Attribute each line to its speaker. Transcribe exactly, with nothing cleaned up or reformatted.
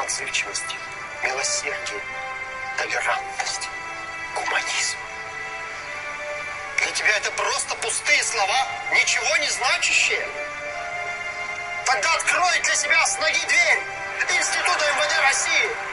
Speaker 1: отзывчивость, милосердие, толерантность, гуманизм. Для тебя это просто пустые слова, ничего не значащие? Тогда открой для себя с ноги дверь Института эм вэ дэ России.